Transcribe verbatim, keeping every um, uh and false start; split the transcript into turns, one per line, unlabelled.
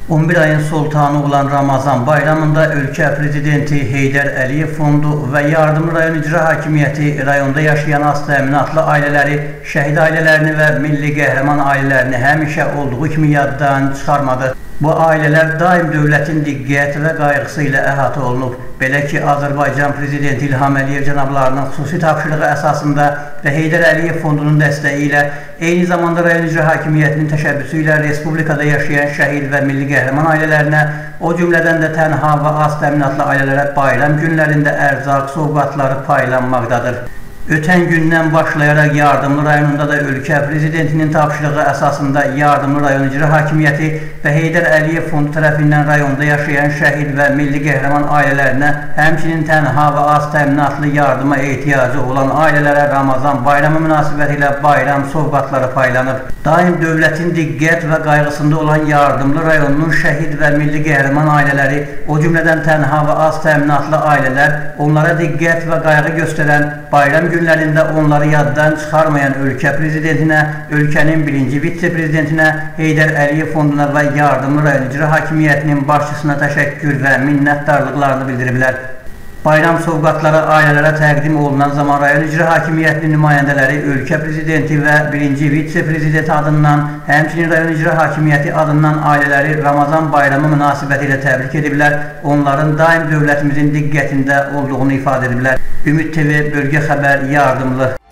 on bir ayın sultanı olan Ramazan bayramında ölkə prezidenti Heydər Əliyev Fondu və Yardımlı rayon icra hakimiyyəti rayonda yaşayan az təminatlı ailələri, şəhid ailələrini və milli qəhrəman ailələrini həmişə olduğu kimi yaddan çıxarmadı. Bu ailələr daim dövlətin diqqət və qayğısı ilə əhatə olunub. Belə ki, Azərbaycan Prezidenti İlham Əliyev cənablarının xüsusi tapşırığı əsasında və Heydər Əliyev Fondunun dəstəyi ilə, eyni zamanda rayon icra hakimiyyətinin təşəbbüsü ilə Respublikada yaşayan şəhid və milli qəhrəman ailələrinə, o cümlədən də tənha və az təminatlı ailələrə bayram günlərində ərzaq, sovqatları paylanmaqdadır. Ötən gündən başlayaraq Yardımlı rayonunda da ölkə prezidentinin tapşırığı əsasında Yardımlı rayon icra hakimiyyəti və Heydər Əliyev Fondu tərəfindən rayonda yaşayan şəhid və milli qəhrəman ailələrinə, həmçinin tənha və az təminatlı yardıma ehtiyacı olan ailələrə Ramazan bayramı münasibətilə bayram sovqatları paylanıb. Daim dövlətin diqqət və qayğısında olan Yardımlı rayonunun şəhid və milli qəhrəman ailələri, o cümlədən tənha və az təminatlı ailələr, onlara diqqət və qayğı göstərən bayram günlərində onları yaddan çıxarmayan ölkə prezidentinə, ölkənin birinci vitse-prezidentinə, Heydər Əliyev Fonduna və Yardımlı rayon icra hakimiyyətinin başçısına təşəkkür və minnətdarlıqlarını bildiriblər. Bayram sovqatları ailələrə təqdim olunan zaman rayon icra hakimiyyətinin nümayəndələri ölkə prezidenti və birinci vitse-prezidenti adından, həmçinin rayon icra hakimiyyəti adından ailələri Ramazan bayramı münasibəti ilə təbrik ediblər, onların daim dövlətimizin diqqətində olduğunu ifadə ediblər. Ümid T V Bölgə Xəbər Yardımlı.